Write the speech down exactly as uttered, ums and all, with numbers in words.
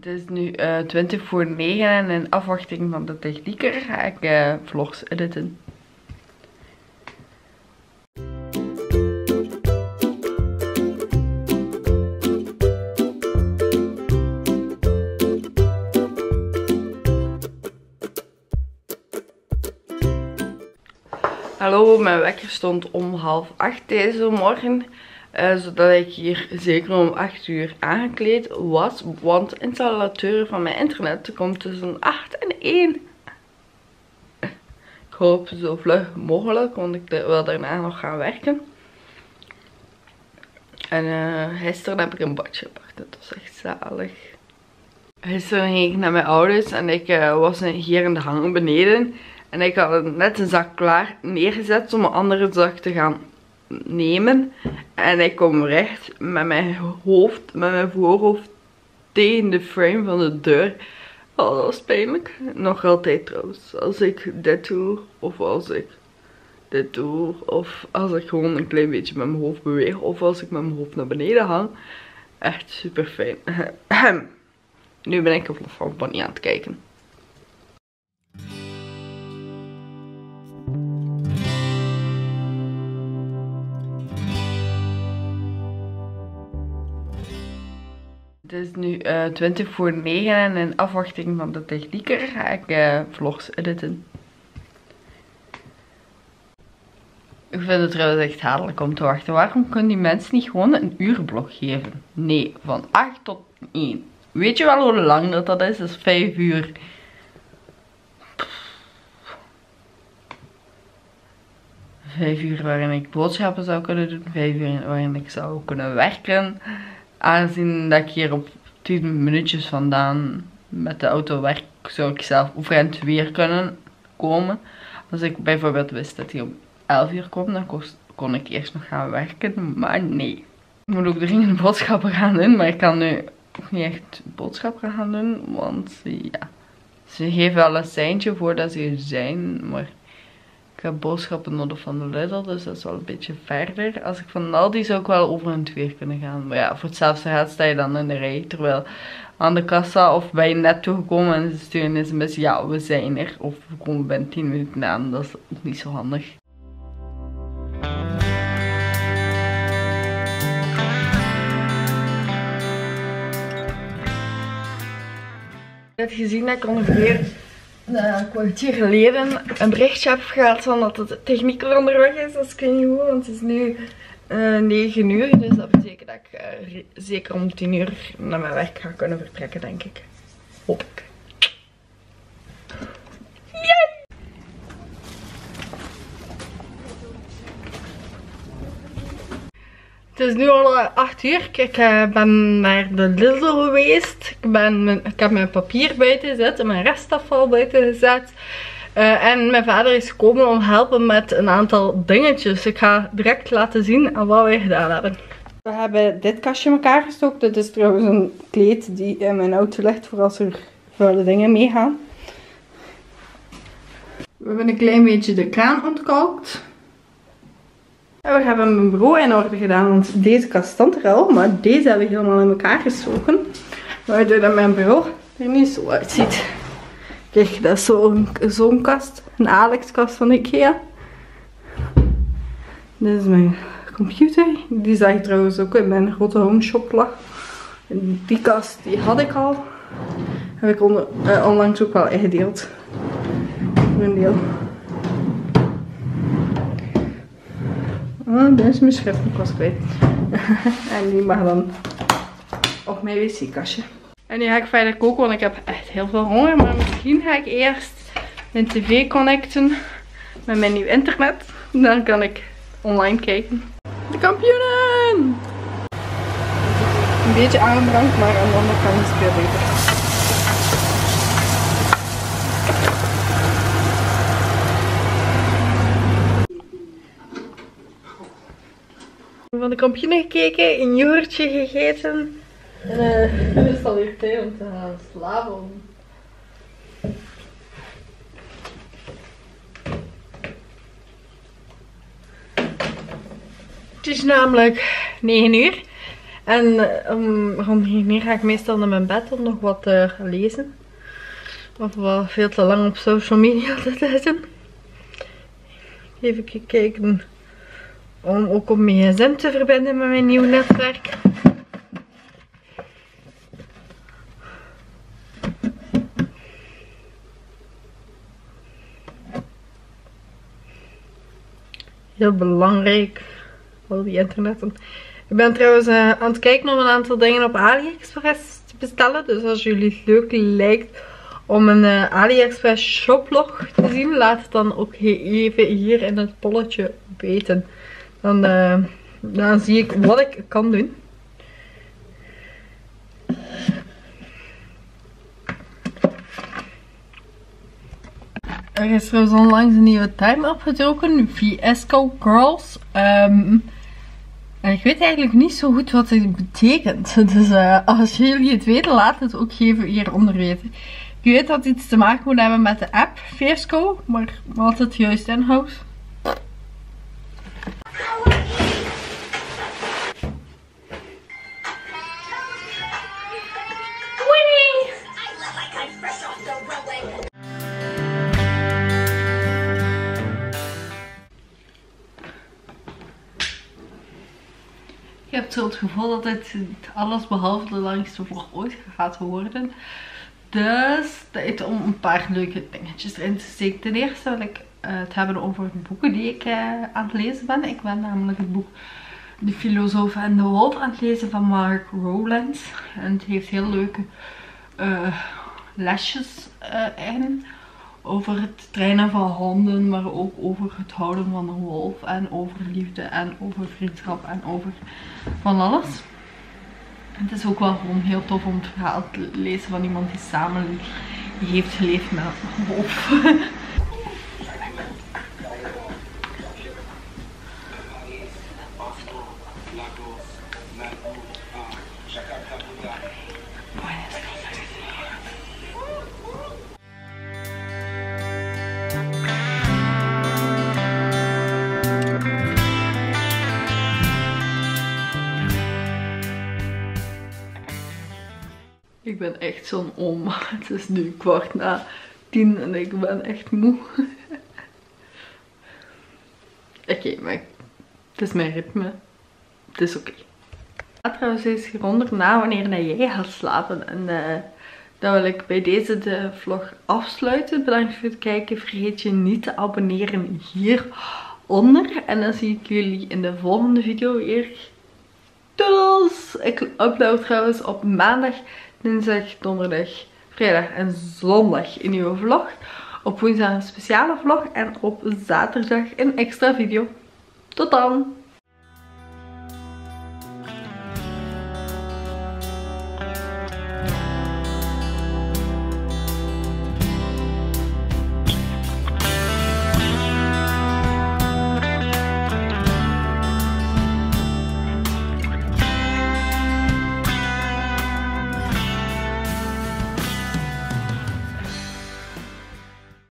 Het is nu uh, twintig voor negen en in afwachting van de technieker ga ik uh, vlogs editen. Hallo, mijn wekker stond om half acht deze morgen. Uh, zodat ik hier zeker om acht uur aangekleed was. Want de installateur van mijn internet komt tussen acht en één. Ik hoop zo vlug mogelijk, want ik wil daarna nog gaan werken. En uh, gisteren heb ik een badje gepakt. Dat was echt zalig. Gisteren ging ik naar mijn ouders en ik uh, was hier in de hang beneden. En ik had net een zak klaar neergezet om een andere zak te gaan nemen. En ik kom recht met mijn hoofd, met mijn voorhoofd tegen de frame van de deur. Oh, dat was pijnlijk. Nog altijd trouwens. Als ik dit doe, of als ik dit doe, of als ik gewoon een klein beetje met mijn hoofd beweeg, of als ik met mijn hoofd naar beneden hang. Echt super fijn. Nu ben ik op van Bonnie aan het kijken. Het is nu uh, twintig voor negen en in afwachting van de technieker ga ik uh, vlogs editen. Ik vind het trouwens echt hatelijk om te wachten. Waarom kunnen die mensen niet gewoon een uurblok geven? Nee, van acht tot één. Weet je wel hoe lang dat, dat is? Dat is vijf uur. vijf uur waarin ik boodschappen zou kunnen doen. vijf uur waarin ik zou kunnen werken. Aangezien dat ik hier op tien minuutjes vandaan met de auto werk, zou ik zelf overeind weer kunnen komen. Als ik bijvoorbeeld wist dat hij om elf uur komt, dan kon ik eerst nog gaan werken. Maar nee. Ik moet ook dringend boodschappen gaan doen, maar ik kan nu ook niet echt boodschappen gaan doen. Want ja, ze geven wel een seintje voordat ze er zijn, maar ik heb boodschappen nodig van de Lidl, dus dat is wel een beetje verder. Als ik van Aldi zou ik wel over en weer kunnen gaan. Maar ja, voor hetzelfde geld sta je dan in de rij. Terwijl aan de kassa of ben je net toegekomen en ze sturen is een beetje, ja, we zijn er. Of we komen binnen tien minuten aan. Dat is ook niet zo handig. Ik heb gezien dat ik ongeveer een kwartier geleden een berichtje heb gehad van dat de technieker onderweg is. Dat is ik weet niet hoe, want het is nu uh, negen uur. Dus dat betekent dat ik uh, zeker om tien uur naar mijn werk ga kunnen vertrekken, denk ik. Hoop ik. Yay! Het is nu al acht uur. Ik uh, ben naar de Lidl geweest. Ik, ben mijn, ik heb mijn papier buiten gezet en mijn restafval buiten gezet. Uh, en mijn vader is gekomen om te helpen met een aantal dingetjes. Ik ga direct laten zien wat wij gedaan hebben. We hebben dit kastje in elkaar gestoken. Dit is trouwens een kleed die in mijn auto ligt voor als er vuile dingen meegaan. We hebben een klein beetje de kraan ontkalkt. En we hebben mijn bureau in orde gedaan, want deze kast stond er al, maar deze heb ik helemaal in elkaar gestoken. Waardoor dat mijn bureau er nu zo uitziet. Kijk, dat is zo'n zo'n kast, een Alex kast van Ikea. Dit is mijn computer, die zag ik trouwens ook in mijn grote home shop lag. En die kast die had ik al, heb ik onder, uh, onlangs ook wel ingedeeld. Voor een deel. Oh, dit is mijn schriftboek was kwijt. En die mag dan op mijn wc-kastje. En nu ga ik verder koken, want ik heb echt heel veel honger. Maar misschien ga ik eerst mijn tv connecten met mijn nieuw internet. Dan kan ik online kijken. De kampioenen! Een beetje aangebrand, maar aan de andere kant is het veel beter. Van de kampioenen gekeken, een yoghurtje gegeten. En uh, nu is het alweer tijd om te gaan slapen. Het is namelijk negen uur. En um, rond hier ga ik meestal naar mijn bed om nog wat te uh, lezen. Of wel veel te lang op social media te zitten. Even kijken om ook op mijn gsm te verbinden met mijn nieuw netwerk. Heel belangrijk. Al die internetten. Ik ben trouwens uh, aan het kijken om een aantal dingen op AliExpress te bestellen. Dus als jullie het leuk lijkt om een uh, AliExpress shoplog te zien, laat het dan ook even hier in het polletje weten. Dan, uh, dan zie ik wat ik kan doen. Er is trouwens onlangs een nieuwe time opgedoken, Fiasco Girls. Um, en ik weet eigenlijk niet zo goed wat het betekent. Dus uh, als jullie het weten, laat het ook even hieronder weten. Ik weet dat het iets te maken moet hebben met de app Fiasco, maar wat het juist inhoudt. Je hebt zo het gevoel dat dit alles behalve de langste vlog ooit gaat worden. Dus tijd om een paar leuke dingetjes erin te steken. Ten eerste wil ik uh, het hebben over de boeken die ik uh, aan het lezen ben. Ik ben namelijk het boek De Filosoof en de Wolf aan het lezen van Mark Rowlands. En het heeft heel leuke uh, lesjes uh, in. Over het trainen van honden, maar ook over het houden van een wolf. En over liefde en over vriendschap en over van alles. Het is ook wel gewoon heel tof om het verhaal te lezen van iemand die samen heeft geleefd met een wolf. Ik ben echt zo'n oma. Het is nu kwart na tien en ik ben echt moe. Oké, okay, maar het is mijn ritme. Het is oké. Okay. Ik ga trouwens eens hieronder na wanneer jij gaat slapen. En uh, dan wil ik bij deze de vlog afsluiten. Bedankt voor het kijken. Vergeet je niet te abonneren hieronder. En dan zie ik jullie in de volgende video weer. Doedels! Ik upload trouwens op maandag, dinsdag, donderdag, vrijdag en zondag een nieuwe vlog. Op woensdag een speciale vlog en op zaterdag een extra video. Tot dan!